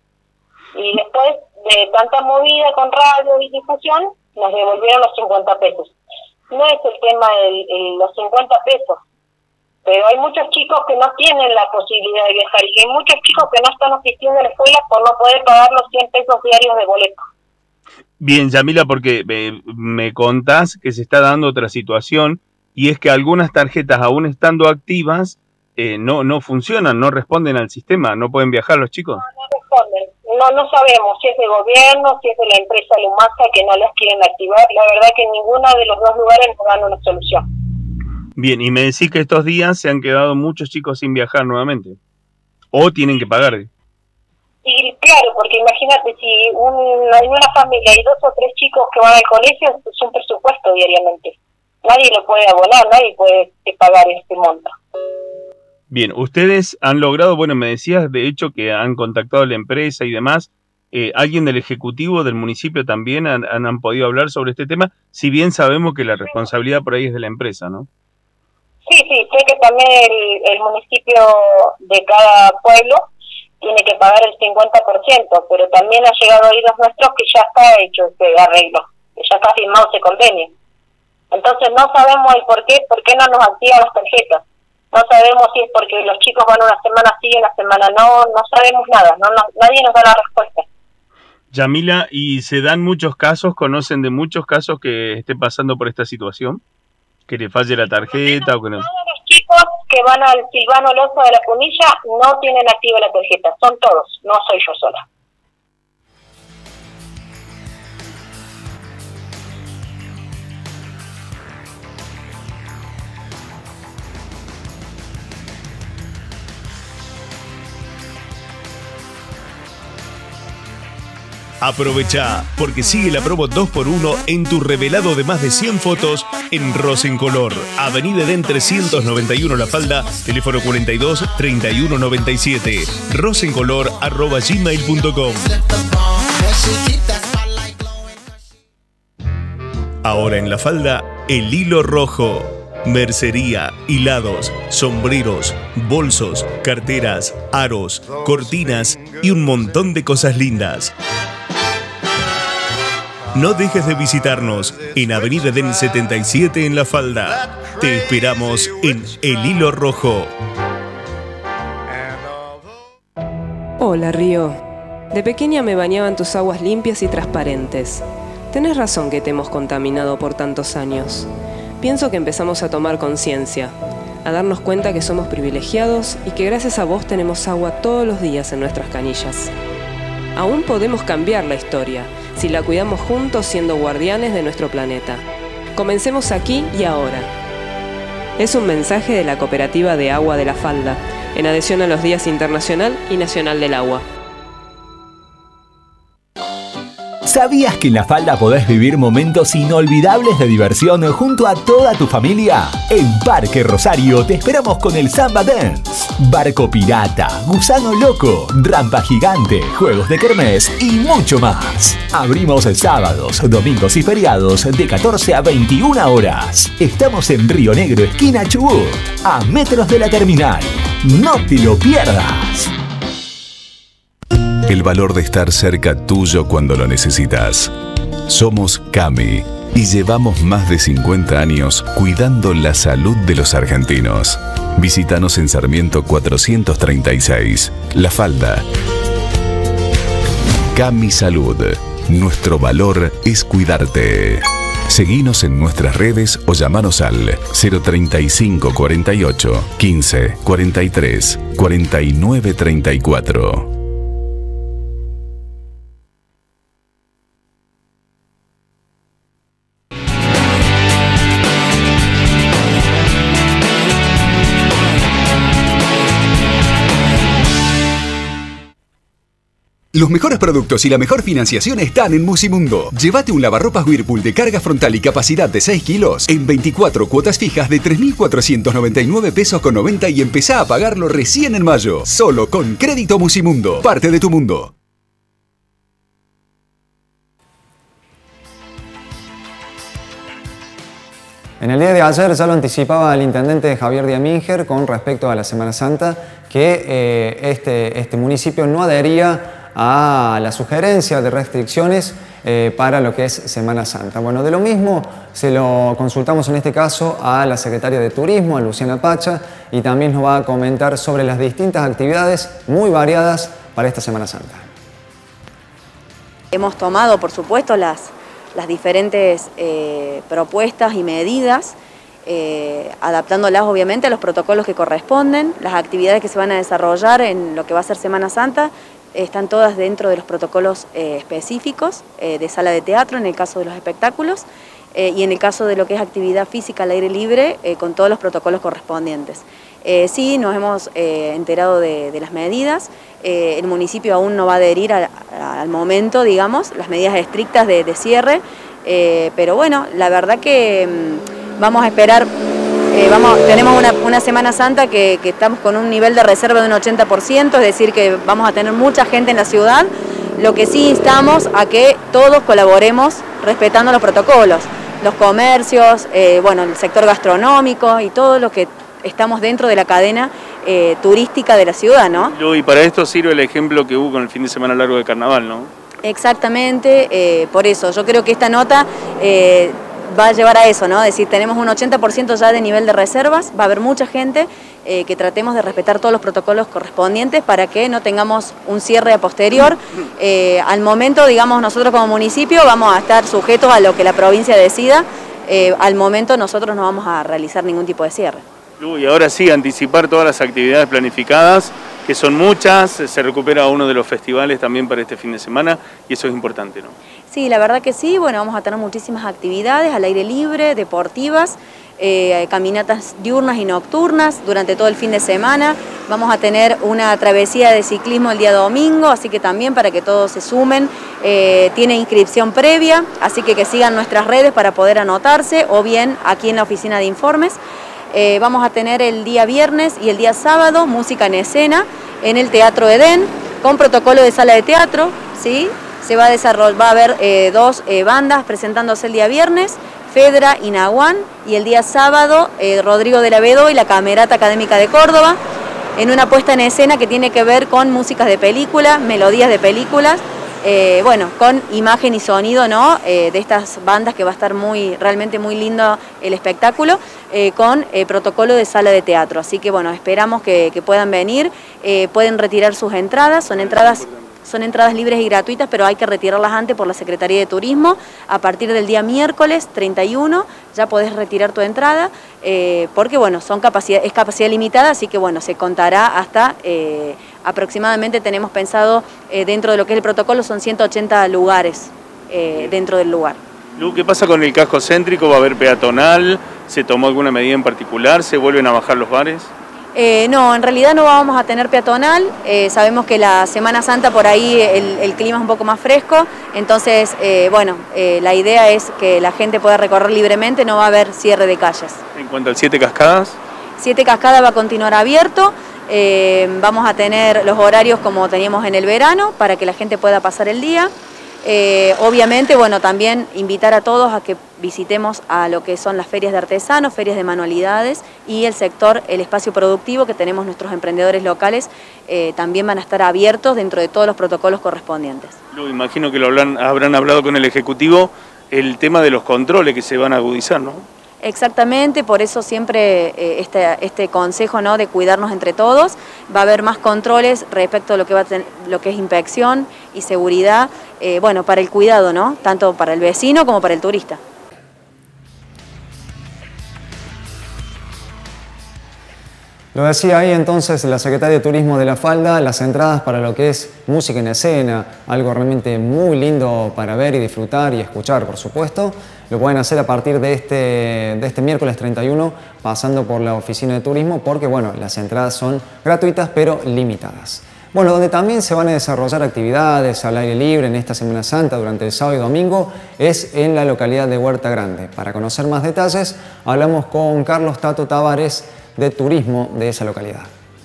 Y después de tanta movida con radio y difusión, nos devolvieron los cincuenta pesos. No es el tema de los cincuenta pesos, pero hay muchos chicos que no tienen la posibilidad de viajar y hay muchos chicos que no están asistiendo a la escuela por no poder pagar los cien pesos diarios de boleto. Bien, Yamila, porque me, me contás que se está dando otra situación y es que algunas tarjetas, aún estando activas, eh, no, no funcionan, no responden al sistema, no pueden viajar los chicos. No, no responden. No, no sabemos si es de gobierno, si es de la empresa Lumasa que no las quieren activar. La verdad que ninguno de los dos lugares nos dan una solución. Bien, y me decís que estos días se han quedado muchos chicos sin viajar nuevamente. O tienen que pagar. Y claro, porque imagínate, si un, en una familia hay dos o tres chicos que van al colegio, es un presupuesto diariamente. Nadie lo puede abonar, nadie puede pagar este monto. Bien, ustedes han logrado, bueno, me decías de hecho que han contactado a la empresa y demás. Eh, ¿Alguien del Ejecutivo del municipio también han, han, han podido hablar sobre este tema? Si bien sabemos que la responsabilidad por ahí es de la empresa, ¿no? Sí, sí, sé que también el, el municipio de cada pueblo tiene que pagar el cincuenta por ciento, pero también ha llegado a oídos nuestros que ya está hecho ese arreglo, que ya está firmado ese convenio. Entonces no sabemos el por qué, por qué no nos activan las tarjetas. No sabemos si es porque los chicos van una semana sí y una semana no, no sabemos nada, no, no nadie nos da la respuesta. Yamila, ¿y se dan muchos casos, conocen de muchos casos que esté pasando por esta situación? ¿Que le falle la tarjeta o que no? Todos los chicos que van al Silvano Loza de la Punilla no tienen activa la tarjeta, son todos, no soy yo sola. Aprovecha, porque sigue la promo dos por uno en tu revelado de más de cien fotos en Rosencolor, Avenida Edén trescientos noventa y uno La Falda, teléfono cuarenta y dos, treinta y uno noventa y siete, rosencolor arroba gmail punto com. Ahora en La Falda, el hilo rojo. Mercería, hilados, sombreros, bolsos, carteras, aros, cortinas y un montón de cosas lindas. No dejes de visitarnos en Avenida Edén setenta y siete en La Falda. Te esperamos en El Hilo Rojo. Hola, Río. De pequeña me bañaban tus aguas limpias y transparentes. Tenés razón que te hemos contaminado por tantos años. Pienso que empezamos a tomar conciencia, a darnos cuenta que somos privilegiados y que gracias a vos tenemos agua todos los días en nuestras canillas. Aún podemos cambiar la historia, si la cuidamos juntos siendo guardianes de nuestro planeta. Comencemos aquí y ahora. Es un mensaje de la Cooperativa de Agua de La Falda, en adhesión a los Días Internacional y Nacional del Agua. ¿Sabías que en La Falda podés vivir momentos inolvidables de diversión junto a toda tu familia? En Parque Rosario te esperamos con el Samba Dance, barco pirata, gusano loco, rampa gigante, juegos de kermés y mucho más. Abrimos sábados, domingos y feriados de catorce a veintiuna horas. Estamos en Río Negro, esquina Chubut, a metros de la terminal. ¡No te lo pierdas! El valor de estar cerca tuyo cuando lo necesitas. Somos Cami y llevamos más de cincuenta años cuidando la salud de los argentinos. Visítanos en Sarmiento cuatrocientos treinta y seis, La Falda. Cami Salud. Nuestro valor es cuidarte. Seguinos en nuestras redes o llamanos al cero treinta y cinco cuarenta y ocho, quince, cuarenta y tres, cuarenta y nueve treinta y cuatro. Los mejores productos y la mejor financiación están en Musimundo. Llévate un lavarropas Whirlpool de carga frontal y capacidad de seis kilos en veinticuatro cuotas fijas de tres mil cuatrocientos noventa y nueve pesos con noventa y empezá a pagarlo recién en mayo. Solo con Crédito Musimundo. Parte de tu mundo. En el día de ayer ya lo anticipaba el intendente Javier Diamínger con respecto a la Semana Santa, que eh, este, este municipio no adhería a la sugerencia de restricciones eh, para lo que es Semana Santa. Bueno, de lo mismo se lo consultamos en este caso a la secretaria de Turismo, a Luciana Pacha, y también nos va a comentar sobre las distintas actividades muy variadas para esta Semana Santa. Hemos tomado, por supuesto, las, las diferentes eh, propuestas y medidas, eh, adaptándolas obviamente a los protocolos que corresponden. Las actividades que se van a desarrollar en lo que va a ser Semana Santa están todas dentro de los protocolos eh, específicos eh, de sala de teatro, en el caso de los espectáculos, eh, y en el caso de lo que es actividad física al aire libre, eh, con todos los protocolos correspondientes. Eh, sí, nos hemos eh, enterado de, de las medidas. Eh, el municipio aún no va a adherir a, a, al momento, digamos, las medidas estrictas de, de cierre, eh, pero bueno, la verdad que mmm, vamos a esperar. Eh, vamos, tenemos una, una Semana Santa que, que estamos con un nivel de reserva de un ochenta por ciento, es decir que vamos a tener mucha gente en la ciudad. Lo que sí instamos a que todos colaboremos respetando los protocolos, los comercios, eh, bueno, el sector gastronómico y todo lo que estamos dentro de la cadena eh, turística de la ciudad, ¿no? Y para esto sirve el ejemplo que hubo con el fin de semana largo de carnaval, ¿no? Exactamente, eh, por eso yo creo que esta nota eh, va a llevar a eso, ¿no? Es decir, tenemos un ochenta por ciento ya de nivel de reservas, va a haber mucha gente, eh, que tratemos de respetar todos los protocolos correspondientes para que no tengamos un cierre a posterior. Eh, al momento, digamos, nosotros como municipio vamos a estar sujetos a lo que la provincia decida, eh, al momento nosotros no vamos a realizar ningún tipo de cierre. Y ahora sí, anticipar todas las actividades planificadas, que son muchas, se recupera uno de los festivales también para este fin de semana y eso es importante, ¿no? Sí, la verdad que sí, bueno, vamos a tener muchísimas actividades al aire libre, deportivas, eh, caminatas diurnas y nocturnas durante todo el fin de semana. Vamos a tener una travesía de ciclismo el día domingo, así que también para que todos se sumen, eh, tiene inscripción previa, así que que sigan nuestras redes para poder anotarse o bien aquí en la oficina de informes. Eh, vamos a tener el día viernes y el día sábado música en escena en el Teatro Edén con protocolo de sala de teatro, ¿sí? Se va a desarrollar, va a haber eh, dos eh, bandas presentándose el día viernes, Fedra y Nahuán, y el día sábado eh, Rodrigo de la Vedó y la Camerata Académica de Córdoba, en una puesta en escena que tiene que ver con músicas de película, melodías de películas, eh, bueno, con imagen y sonido, ¿no? Eh, de estas bandas, que va a estar muy, realmente muy lindo el espectáculo, eh, con eh, protocolo de sala de teatro. Así que bueno, esperamos que, que puedan venir, eh, pueden retirar sus entradas, son entradas... Son entradas libres y gratuitas, pero hay que retirarlas antes por la Secretaría de Turismo. A partir del día miércoles treinta y uno ya podés retirar tu entrada, eh, porque bueno, son capacidad, es capacidad limitada, así que bueno, se contará hasta eh, aproximadamente, tenemos pensado, eh, dentro de lo que es el protocolo, son ciento ochenta lugares eh, dentro del lugar. Lu, ¿qué pasa con el casco céntrico? ¿Va a haber peatonal? ¿Se tomó alguna medida en particular? ¿Se vuelven a bajar los bares? Eh, no, en realidad no vamos a tener peatonal, eh, sabemos que la Semana Santa por ahí el, el clima es un poco más fresco, entonces, eh, bueno, eh, la idea es que la gente pueda recorrer libremente, no va a haber cierre de calles. En cuanto al Siete Cascadas. Siete Cascadas va a continuar abierto, eh, vamos a tener los horarios como teníamos en el verano para que la gente pueda pasar el día. Eh, obviamente, bueno, también invitar a todos a que visitemos a lo que son las ferias de artesanos, ferias de manualidades y el sector, el espacio productivo que tenemos nuestros emprendedores locales, eh, también van a estar abiertos dentro de todos los protocolos correspondientes. Lo imagino que lo habrán, habrán hablado con el Ejecutivo, el tema de los controles que se van a agudizar, ¿no? Exactamente, por eso siempre eh, este, este consejo, ¿no?, de cuidarnos entre todos. Va a haber más controles respecto a lo que, va a tener, lo que es inspección y seguridad, eh, bueno, para el cuidado, ¿no?, tanto para el vecino como para el turista. Lo decía ahí entonces la secretaria de Turismo de La Falda, las entradas para lo que es música en escena, algo realmente muy lindo para ver y disfrutar y escuchar, por supuesto. Lo pueden hacer a partir de este, de este miércoles treinta y uno, pasando por la oficina de turismo, porque bueno, las entradas son gratuitas pero limitadas. Bueno, donde también se van a desarrollar actividades al aire libre en esta Semana Santa durante el sábado y domingo es en la localidad de Huerta Grande. Para conocer más detalles, hablamos con Carlos Tato Tavares, de turismo de esa localidad.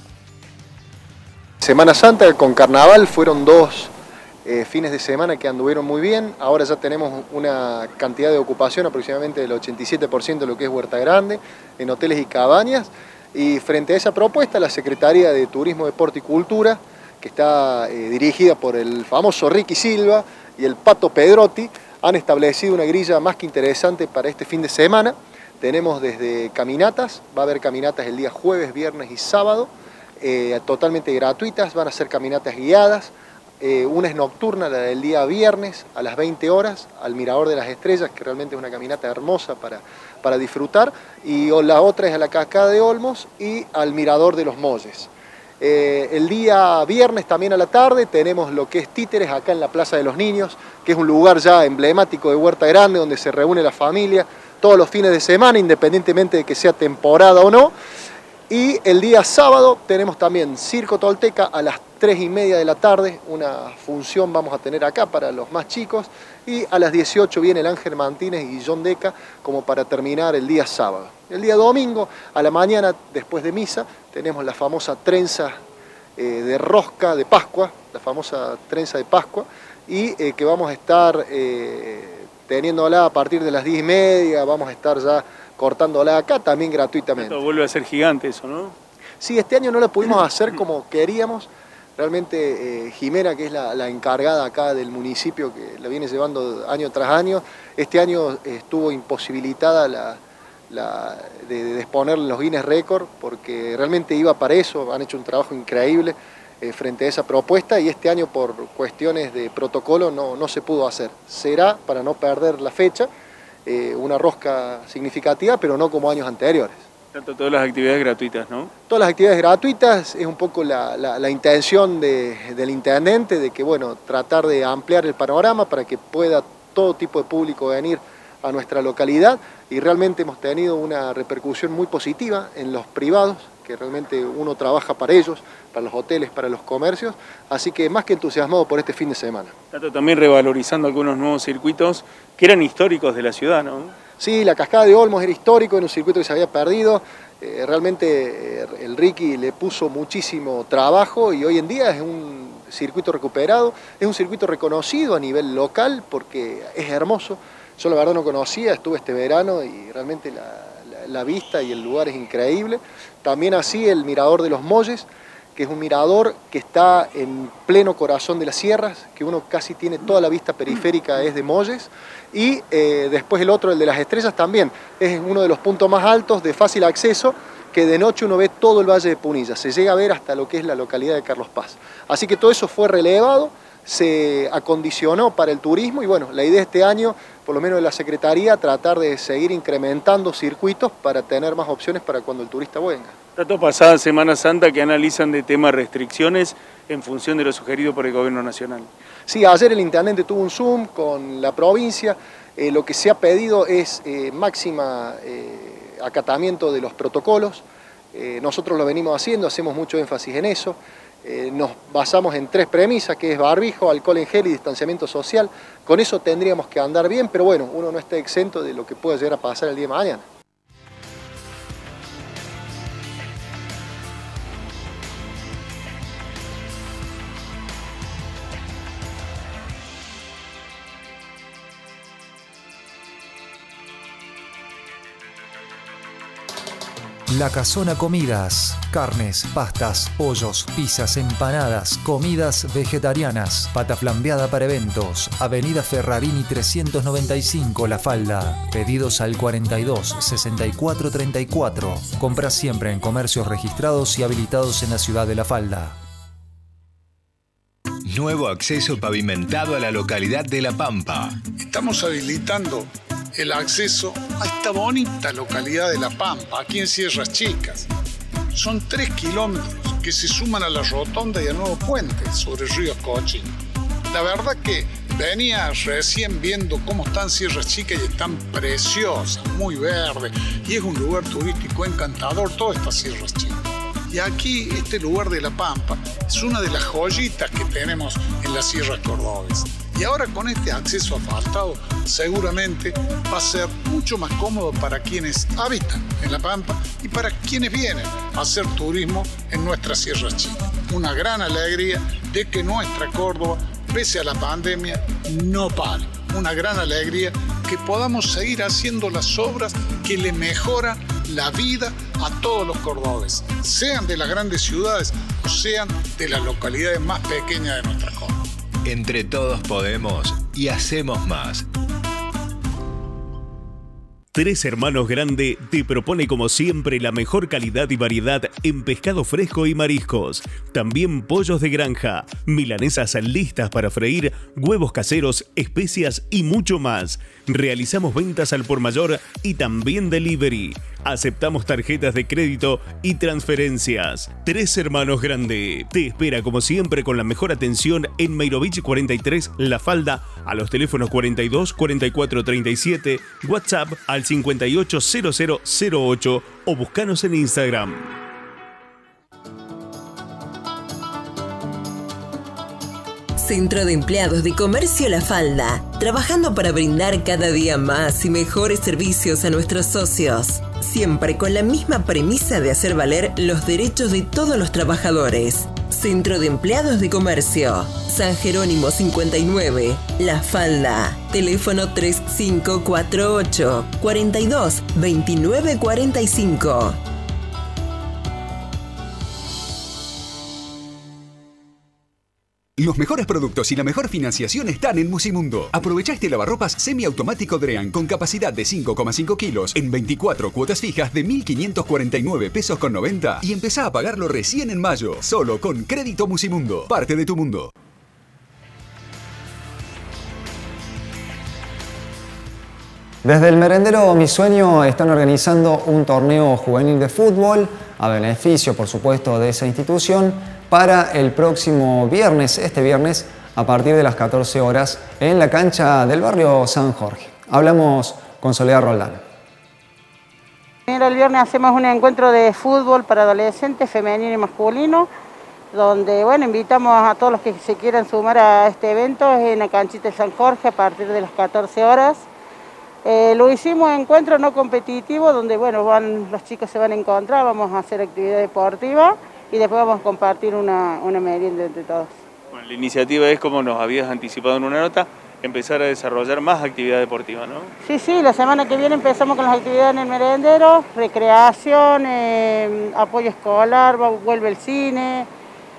Semana Santa con Carnaval fueron dos eh, fines de semana que anduvieron muy bien. Ahora ya tenemos una cantidad de ocupación aproximadamente del ochenta y siete por ciento de lo que es Huerta Grande, en hoteles y cabañas. Y frente a esa propuesta, la Secretaría de Turismo, Deporte y Cultura, que está eh, dirigida por el famoso Ricky Silva y el Pato Pedrotti, han establecido una grilla más que interesante para este fin de semana. Tenemos desde caminatas, va a haber caminatas el día jueves, viernes y sábado, eh, totalmente gratuitas, van a ser caminatas guiadas. Eh, una es nocturna, la del día viernes a las veinte horas, al Mirador de las Estrellas, que realmente es una caminata hermosa para, para disfrutar, y la otra es a la Cascada de Olmos y al Mirador de los Molles. Eh, el día viernes también a la tarde tenemos lo que es Títeres acá en la Plaza de los Niños, que es un lugar ya emblemático de Huerta Grande donde se reúne la familia todos los fines de semana, independientemente de que sea temporada o no. Y el día sábado tenemos también Circo Tolteca a las tres y media de la tarde, una función vamos a tener acá para los más chicos, y a las dieciocho viene el Ángel Martínez y John Deca como para terminar el día sábado. El día domingo, a la mañana, después de misa, tenemos la famosa trenza eh, de rosca de Pascua, la famosa trenza de Pascua, y eh, que vamos a estar eh, teniéndola a partir de las diez y media, vamos a estar ya cortándola acá también gratuitamente. Esto vuelve a ser gigante eso, ¿no? Sí, este año no la pudimos hacer como queríamos. Realmente eh, Jimena, que es la, la encargada acá del municipio, que la viene llevando año tras año, este año estuvo imposibilitada la, la, de, de disponer los Guinness Record, porque realmente iba para eso, han hecho un trabajo increíble eh, frente a esa propuesta, y este año por cuestiones de protocolo no, no se pudo hacer. Será, para no perder la fecha, eh, una rosca significativa, pero no como años anteriores. Tanto todas las actividades gratuitas, ¿no? Todas las actividades gratuitas, es un poco la, la, la intención de, del intendente de que, bueno, tratar de ampliar el panorama para que pueda todo tipo de público venir a nuestra localidad, y realmente hemos tenido una repercusión muy positiva en los privados, que realmente uno trabaja para ellos, para los hoteles, para los comercios, así que más que entusiasmado por este fin de semana. Tanto también revalorizando algunos nuevos circuitos que eran históricos de la ciudad, ¿no? Sí, la Cascada de Olmos era histórico, era un circuito que se había perdido, eh, realmente eh, el Ricky le puso muchísimo trabajo y hoy en día es un circuito recuperado, es un circuito reconocido a nivel local porque es hermoso. Yo la verdad no conocía, estuve este verano y realmente la, la, la vista y el lugar es increíble. También así el Mirador de los Molles, que es un mirador que está en pleno corazón de las sierras, que uno casi tiene toda la vista periférica es de Molles, y eh, después el otro, el de las Estrellas, también es uno de los puntos más altos de fácil acceso, que de noche uno ve todo el Valle de Punilla, se llega a ver hasta lo que es la localidad de Carlos Paz. Así que todo eso fue relevado, se acondicionó para el turismo y bueno, la idea este año, por lo menos de la Secretaría, tratar de seguir incrementando circuitos para tener más opciones para cuando el turista venga. Datos pasada Semana Santa que analizan de temas restricciones en función de lo sugerido por el Gobierno Nacional. Sí, ayer el intendente tuvo un Zoom con la provincia, eh, lo que se ha pedido es eh, máxima eh, acatamiento de los protocolos, eh, nosotros lo venimos haciendo, hacemos mucho énfasis en eso. Eh, nos basamos en tres premisas, que es barbijo, alcohol en gel y distanciamiento social. Con eso tendríamos que andar bien, pero bueno, uno no está exento de lo que pueda llegar a pasar el día de mañana. La Casona Comidas, carnes, pastas, pollos, pizzas, empanadas, comidas vegetarianas, pata flambeada para eventos, Avenida Ferrarini trescientos noventa y cinco, La Falda, pedidos al cuarenta y dos, sesenta y cuatro, treinta y cuatro, compra siempre en comercios registrados y habilitados en la ciudad de La Falda. Nuevo acceso pavimentado a la localidad de La Pampa. Estamos habilitando el acceso a esta bonita localidad de La Pampa, aquí en Sierras Chicas. Son tres kilómetros que se suman a la rotonda y al nuevo puente sobre el río Cochín. La verdad que venía recién viendo cómo están Sierras Chicas y están preciosas, muy verdes, y es un lugar turístico encantador, todas estas Sierras Chicas. Y aquí, este lugar de La Pampa, es una de las joyitas que tenemos en las sierras cordobesas. Y ahora con este acceso asfaltado, seguramente va a ser mucho más cómodo para quienes habitan en La Pampa y para quienes vienen a hacer turismo en nuestras sierras chicas. Una gran alegría de que nuestra Córdoba, pese a la pandemia, no pare. Una gran alegría que podamos seguir haciendo las obras que le mejoran la vida a todos los cordobeses, sean de las grandes ciudades o sean de las localidades más pequeñas de nuestra Córdoba. Entre todos podemos y hacemos más. Tres Hermanos Grande te propone como siempre la mejor calidad y variedad en pescado fresco y mariscos. También pollos de granja, milanesas listas para freír, huevos caseros, especias y mucho más. Realizamos ventas al por mayor y también delivery. Aceptamos tarjetas de crédito y transferencias. Tres Hermanos Grande te espera como siempre con la mejor atención en Meirovich cuarenta y tres, La Falda, a los teléfonos cuarenta y dos, cuarenta y cuatro, treinta y siete, WhatsApp al cincuenta y ocho, cero cero cero ocho o buscanos en Instagram. Centro de Empleados de Comercio La Falda, trabajando para brindar cada día más y mejores servicios a nuestros socios, siempre con la misma premisa de hacer valer los derechos de todos los trabajadores. Centro de Empleados de Comercio, San Jerónimo cincuenta y nueve, La Falda. Teléfono tres cinco cuatro ocho, cuarenta y dos, veintinueve cuarenta y cinco. Los mejores productos y la mejor financiación están en Musimundo. Aprovecha este lavarropas semiautomático Drean con capacidad de cinco coma cinco kilos en veinticuatro cuotas fijas de mil quinientos cuarenta y nueve pesos con noventa y empezá a pagarlo recién en mayo, solo con Crédito Musimundo. Parte de tu mundo. Desde el merendero Mi Sueño están organizando un torneo juvenil de fútbol a beneficio, por supuesto, de esa institución para el próximo viernes, este viernes, a partir de las catorce horas, en la cancha del barrio San Jorge. Hablamos con Soledad Roldán. El viernes hacemos un encuentro de fútbol para adolescentes, femenino y masculino, donde bueno, invitamos a todos los que se quieran sumar a este evento en la canchita de San Jorge a partir de las catorce horas. Eh, lo hicimos encuentro no competitivo, donde bueno, van, los chicos se van a encontrar, vamos a hacer actividad deportiva y después vamos a compartir una, una merienda entre todos. Bueno, la iniciativa es, como nos habías anticipado en una nota, empezar a desarrollar más actividad deportiva, ¿no? Sí, sí, la semana que viene empezamos con las actividades en el merendero, recreación, eh, apoyo escolar, vuelve el cine,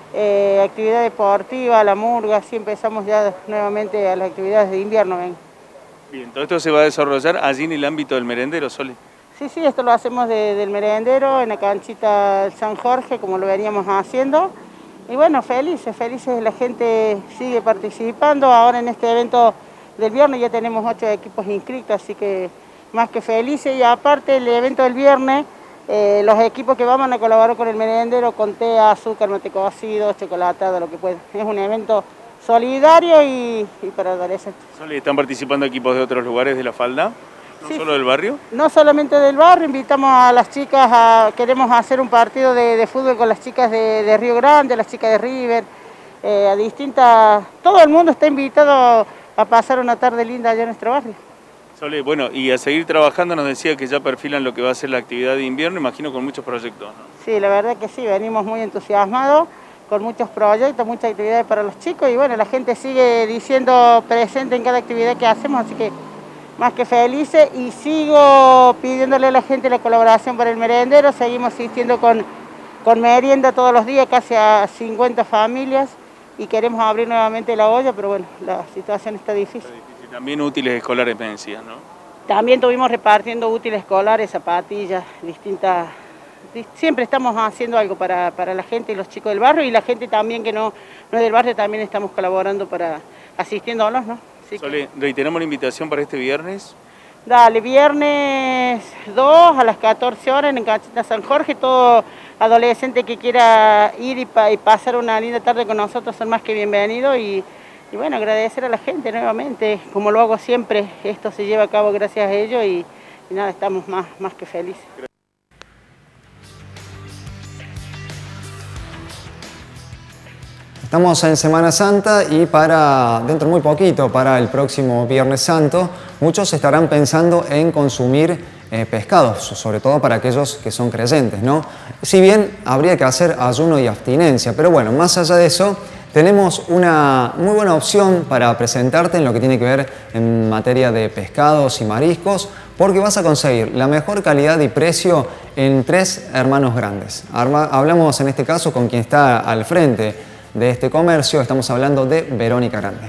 eh, actividad deportiva, la murga, así empezamos ya nuevamente a las actividades de invierno. ¿ven? Bien, todo esto se va a desarrollar allí en el ámbito del merendero, Sole. Sí, sí, esto lo hacemos de, del merendero, en la canchita San Jorge, como lo veníamos haciendo. Y bueno, felices, felices, la gente sigue participando. Ahora en este evento del viernes ya tenemos ocho equipos inscritos, así que más que felices. Y aparte el evento del viernes, eh, los equipos que vamos a colaborar con el merendero, con té, azúcar, mate cocido, chocolatado, lo que pueda. Es un evento solidario y, y para adolescentes. Sole, ¿están participando equipos de otros lugares de La Falda? ¿No sí, solo del barrio? No solamente del barrio, invitamos a las chicas, a, queremos hacer un partido de, de fútbol con las chicas de, de Río Grande, las chicas de River, eh, a distintas... Todo el mundo está invitado a pasar una tarde linda allá en nuestro barrio. Sole, bueno, y a seguir trabajando, nos decía que ya perfilan lo que va a ser la actividad de invierno, imagino con muchos proyectos, ¿no? Sí, la verdad que sí, venimos muy entusiasmados, con muchos proyectos, muchas actividades para los chicos y bueno, la gente sigue diciendo presente en cada actividad que hacemos, así que más que felices y sigo pidiéndole a la gente la colaboración para el merendero, seguimos asistiendo con, con merienda todos los días, casi a cincuenta familias y queremos abrir nuevamente la olla, pero bueno, la situación está difícil. Está difícil. También útiles escolares, me decías, ¿no? También estuvimos repartiendo útiles escolares, zapatillas, distintas... Siempre estamos haciendo algo para, para la gente y los chicos del barrio y la gente también que no, no es del barrio también estamos colaborando para asistiéndolos, ¿no? Sí. Sole, reiteramos la invitación para este viernes. Dale, viernes dos a las catorce horas en Canchita San Jorge. Todo adolescente que quiera ir y, pa y pasar una linda tarde con nosotros son más que bienvenidos. Y, y bueno, agradecer a la gente nuevamente, como lo hago siempre. Esto se lleva a cabo gracias a ellos y, y nada, estamos más, más que felices. Estamos en Semana Santa y para dentro de muy poquito, para el próximo Viernes Santo, muchos estarán pensando en consumir eh, pescados, sobre todo para aquellos que son creyentes, ¿no? Si bien habría que hacer ayuno y abstinencia, pero bueno, más allá de eso, tenemos una muy buena opción para presentarte en lo que tiene que ver en materia de pescados y mariscos, porque vas a conseguir la mejor calidad y precio en tres hermanos grandes. Hablamos en este caso con quien está al frente de este comercio, estamos hablando de Verónica Grande.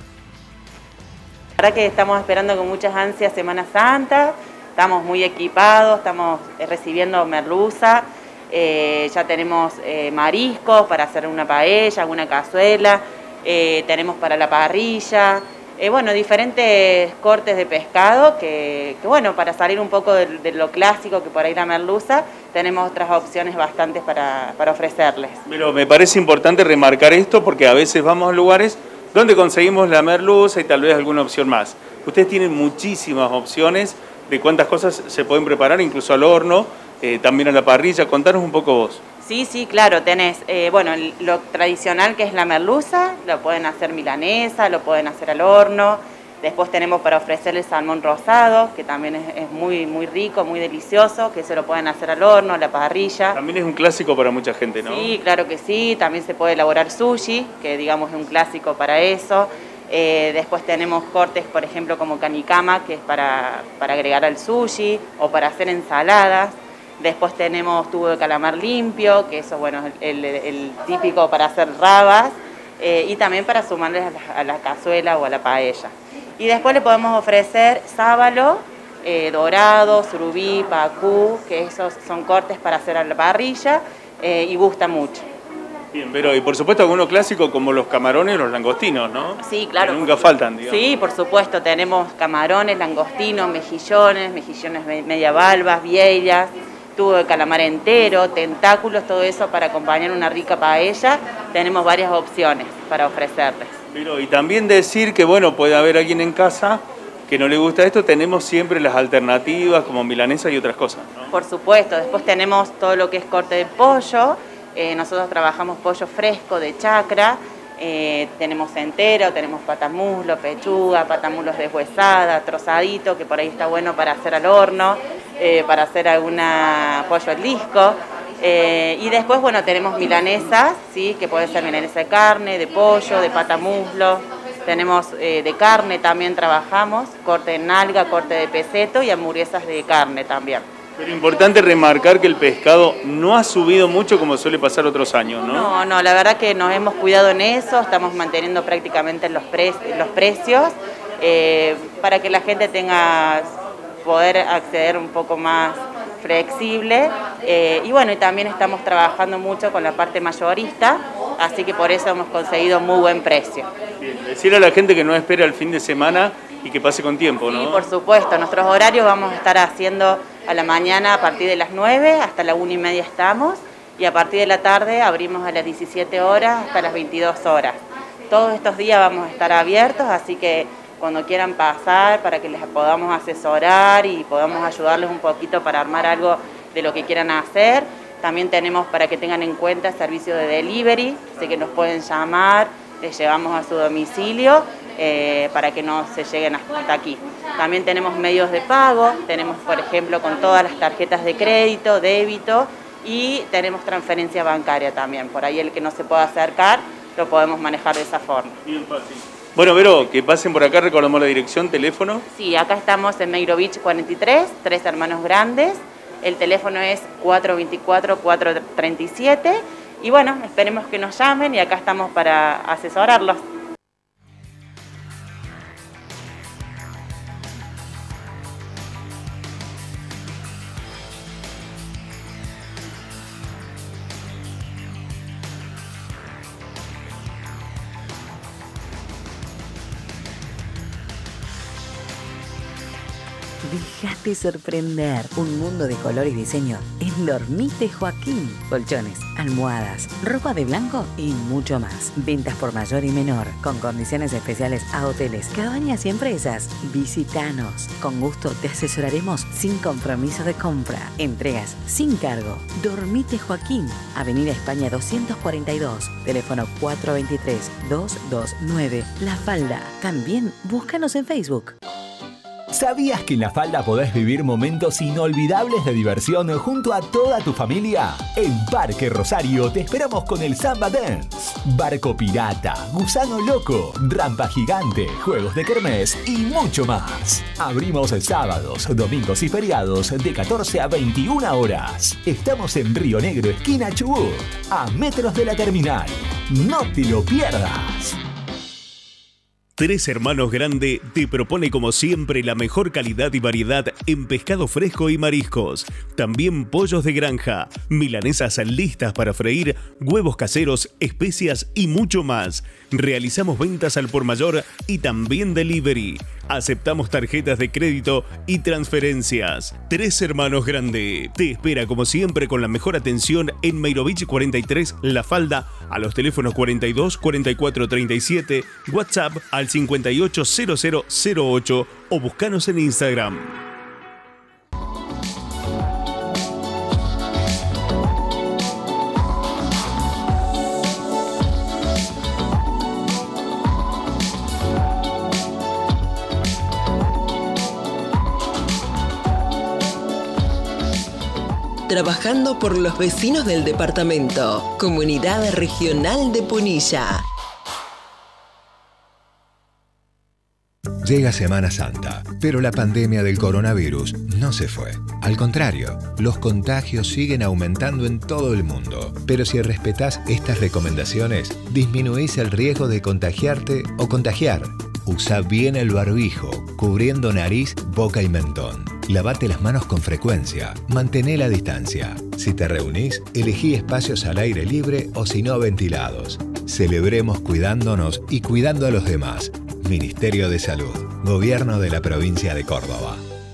La verdad que estamos esperando con muchas ansias Semana Santa, estamos muy equipados, estamos recibiendo merluza, eh, ya tenemos eh, mariscos para hacer una paella, alguna cazuela, eh, tenemos para la parrilla, eh, bueno, diferentes cortes de pescado que, que bueno, para salir un poco de, de lo clásico que por ahí la merluza, tenemos otras opciones bastantes para, para ofrecerles. Pero me parece importante remarcar esto porque a veces vamos a lugares donde conseguimos la merluza y tal vez alguna opción más. Ustedes tienen muchísimas opciones de cuántas cosas se pueden preparar, incluso al horno, eh, también a la parrilla. Contanos un poco vos. Sí, sí, claro, tenés, eh, bueno, lo tradicional que es la merluza, lo pueden hacer milanesa, lo pueden hacer al horno, Después tenemos para ofrecerle salmón rosado, que también es, es muy, muy rico, muy delicioso, que se lo pueden hacer al horno, a la parrilla. También es un clásico para mucha gente, ¿no? Sí, claro que sí. También se puede elaborar sushi, que digamos es un clásico para eso. Eh, después tenemos cortes, por ejemplo, como canicama, que es para, para agregar al sushi o para hacer ensaladas. Después tenemos tubo de calamar limpio, que eso, bueno, es el, el, el típico para hacer rabas. Eh, y también para sumarles a la, a la cazuela o a la paella. Y después le podemos ofrecer sábalo, eh, dorado, surubí, pacú, que esos son cortes para hacer a la parrilla eh, y gusta mucho. Bien, pero y por supuesto algunos clásicos como los camarones y los langostinos, ¿no? Sí, claro. Que nunca faltan, digamos. Sí, por supuesto, tenemos camarones, langostinos, mejillones, mejillones media valvas, vieiras, tubo de calamar entero, tentáculos, todo eso para acompañar una rica paella. Tenemos varias opciones para ofrecerles. Pero y también decir que, bueno, puede haber alguien en casa que no le gusta esto, tenemos siempre las alternativas como milanesa y otras cosas, ¿no? Por supuesto, después tenemos todo lo que es corte de pollo, eh, nosotros trabajamos pollo fresco de chacra, eh, tenemos entero, tenemos patamuslo, pechuga, patamulos deshuesada, trozadito, que por ahí está bueno para hacer al horno, eh, para hacer alguna pollo al disco. Eh, y después, bueno, tenemos milanesas, ¿sí? Que puede ser milanesa de carne, de pollo, de patamuslo. Tenemos eh, de carne también trabajamos, corte de nalga, corte de peseto y hamburguesas de carne también. Pero importante remarcar que el pescado no ha subido mucho como suele pasar otros años, ¿no? No, no, la verdad que nos hemos cuidado en eso, estamos manteniendo prácticamente los, pre los precios eh, para que la gente tenga, poder acceder un poco más flexible eh, y bueno, y también estamos trabajando mucho con la parte mayorista, así que por eso hemos conseguido muy buen precio. Bien, decirle a la gente que no espera el fin de semana y que pase con tiempo, ¿no? Sí, por supuesto, nuestros horarios vamos a estar haciendo a la mañana a partir de las nueve hasta la una y media estamos y a partir de la tarde abrimos a las diecisiete horas hasta las veintidós horas. Todos estos días vamos a estar abiertos, así que cuando quieran pasar para que les podamos asesorar y podamos ayudarles un poquito para armar algo de lo que quieran hacer. También tenemos para que tengan en cuenta servicio de delivery, así que nos pueden llamar, les llevamos a su domicilio eh, para que no se lleguen hasta aquí. También tenemos medios de pago, tenemos por ejemplo con todas las tarjetas de crédito, débito y tenemos transferencia bancaria también. Por ahí el que no se pueda acercar lo podemos manejar de esa forma. Bien fácil. Bueno, Vero, que pasen por acá, recordamos la dirección, teléfono. Sí, acá estamos en Meirovich cuarenta y tres, Tres Hermanos Grandes. El teléfono es cuatro dos cuatro, cuatro tres siete. Y bueno, esperemos que nos llamen y acá estamos para asesorarlos. Déjate sorprender. Un mundo de color y diseño en Dormite Joaquín. Colchones, almohadas, ropa de blanco y mucho más. Ventas por mayor y menor, con condiciones especiales a hoteles, cabañas y empresas. Visítanos. Con gusto te asesoraremos sin compromiso de compra. Entregas sin cargo. Dormite Joaquín. Avenida España doscientos cuarenta y dos. Teléfono cuatro dos tres, dos dos nueve. La Falda. También búscanos en Facebook. ¿Sabías que en La Falda podés vivir momentos inolvidables de diversión junto a toda tu familia? En Parque Rosario te esperamos con el Samba Dance. Barco pirata, gusano loco, rampa gigante, juegos de kermés y mucho más. Abrimos sábados, domingos y feriados de catorce a veintiuna horas. Estamos en Río Negro, esquina Chubut, a metros de la terminal. No te lo pierdas. Tres Hermanos Grande te propone como siempre la mejor calidad y variedad en pescado fresco y mariscos. También pollos de granja, milanesas listas para freír, huevos caseros, especias y mucho más. Realizamos ventas al por mayor y también delivery. Aceptamos tarjetas de crédito y transferencias. Tres Hermanos Grande te espera como siempre con la mejor atención en Meirovich cuarenta y tres, La Falda, a los teléfonos cuarenta y dos, cuarenta y cuatro, treinta y siete, WhatsApp al cincuenta y ocho cero cero cero ocho o buscanos en Instagram. trabajando por los vecinos del departamento. Comunidad Regional de Punilla. Llega Semana Santa, pero la pandemia del coronavirus no se fue. Al contrario, los contagios siguen aumentando en todo el mundo. Pero si respetás estas recomendaciones, disminuís el riesgo de contagiarte o contagiar. Usa bien el barbijo, cubriendo nariz, boca y mentón. Lavate las manos con frecuencia. Mantené la distancia. Si te reunís, elegí espacios al aire libre o si no ventilados. Celebremos cuidándonos y cuidando a los demás. Ministerio de Salud, Gobierno de la Provincia de Córdoba.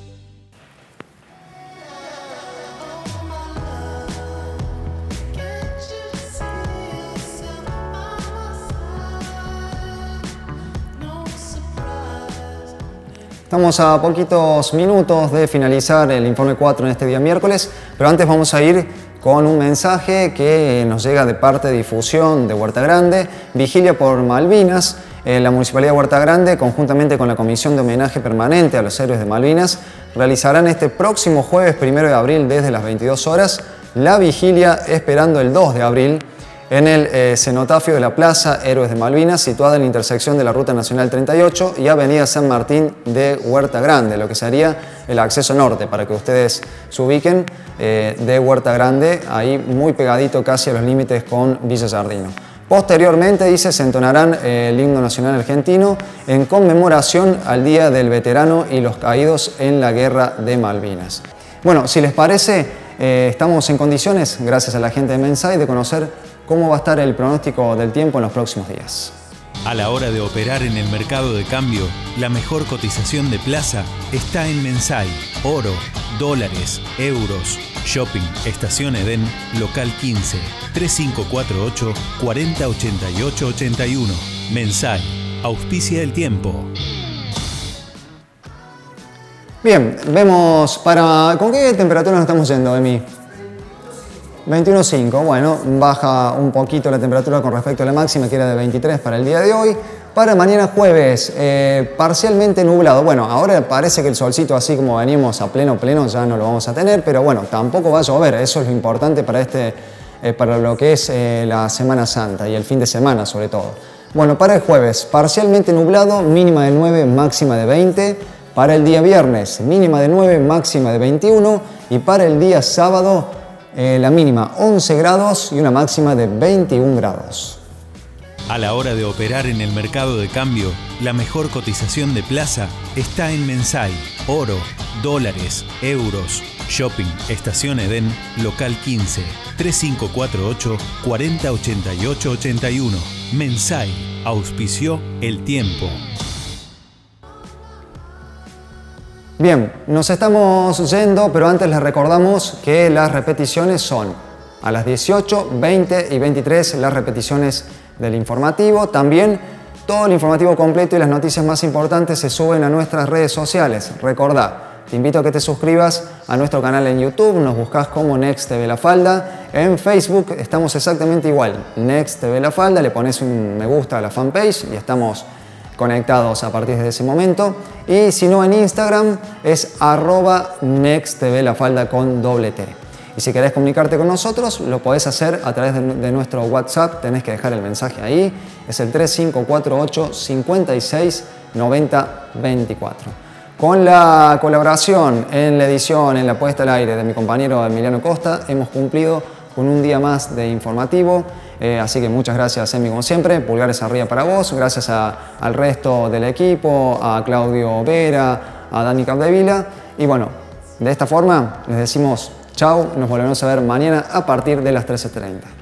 Estamos a poquitos minutos de finalizar el informe cuatro en este día miércoles, pero antes vamos a ir con un mensaje que nos llega de parte de difusión de Huerta Grande, Vigilia por Malvinas. Eh, la Municipalidad de Huerta Grande, conjuntamente con la Comisión de Homenaje Permanente a los Héroes de Malvinas, realizarán este próximo jueves primero de abril desde las veintidós horas la vigilia esperando el dos de abril en el eh, cenotafio de la Plaza Héroes de Malvinas, situada en la intersección de la Ruta Nacional treinta y ocho y Avenida San Martín de Huerta Grande, lo que sería el acceso norte, para que ustedes se ubiquen, eh, de Huerta Grande, ahí muy pegadito casi a los límites con Villa Giardino. Posteriormente, dice, se entonarán eh, el himno nacional argentino en conmemoración al Día del Veterano y los caídos en la Guerra de Malvinas. Bueno, si les parece, eh, estamos en condiciones, gracias a la gente de Mensai, de conocer cómo va a estar el pronóstico del tiempo en los próximos días. A la hora de operar en el mercado de cambio, la mejor cotización de plaza está en Mensai. Oro, dólares, euros, shopping, estación Edén, local quince, tres cinco cuatro ocho, cuatro cero ocho ocho ocho uno. Mensai, auspicia el tiempo. Bien, vemos para... ¿Con qué temperatura nos estamos yendo, Emi? veintiuno punto cinco, bueno, baja un poquito la temperatura con respecto a la máxima, que era de veintitrés para el día de hoy. Para mañana jueves, eh, parcialmente nublado. Bueno, ahora parece que el solcito, así como venimos a pleno pleno, ya no lo vamos a tener, pero bueno, tampoco va a llover. Eso es lo importante para, este, eh, para lo que es eh, la Semana Santa y el fin de semana sobre todo. Bueno, para el jueves, parcialmente nublado, mínima de nueve, máxima de veinte. Para el día viernes, mínima de nueve, máxima de veintiuno. Y para el día sábado, Eh, la mínima once grados y una máxima de veintiún grados. A la hora de operar en el mercado de cambio, la mejor cotización de plaza está en Mensai. Oro, dólares, euros, shopping, estación Edén, local quince, tres cinco cuatro ocho, cuatro cero ocho ocho ocho uno. Mensai, auspició el tiempo. Bien, nos estamos yendo, pero antes les recordamos que las repeticiones son a las dieciocho, veinte y veintitrés las repeticiones del informativo. También todo el informativo completo y las noticias más importantes se suben a nuestras redes sociales. Recordá, te invito a que te suscribas a nuestro canal en YouTube, nos buscás como Next T V La Falda. En Facebook estamos exactamente igual, Next T V La Falda, le pones un me gusta a la fanpage y estamos conectados a partir de ese momento. Y si no, en Instagram es arroba nexttvlafalda con doble T. Y si querés comunicarte con nosotros, lo podés hacer a través de, de nuestro WhatsApp. Tenés que dejar el mensaje ahí. Es el tres cinco cuatro ocho, cinco seis, nueve cero dos cuatro. Con la colaboración en la edición, en la puesta al aire de mi compañero Emiliano Costa, hemos cumplido con un día más de informativo. Eh, así que muchas gracias, Emi, como siempre. Pulgares arriba para vos. Gracias a, al resto del equipo, a Claudio Vera, a Dani Capdevila. Y bueno, de esta forma les decimos chau. Nos volveremos a ver mañana a partir de las trece treinta.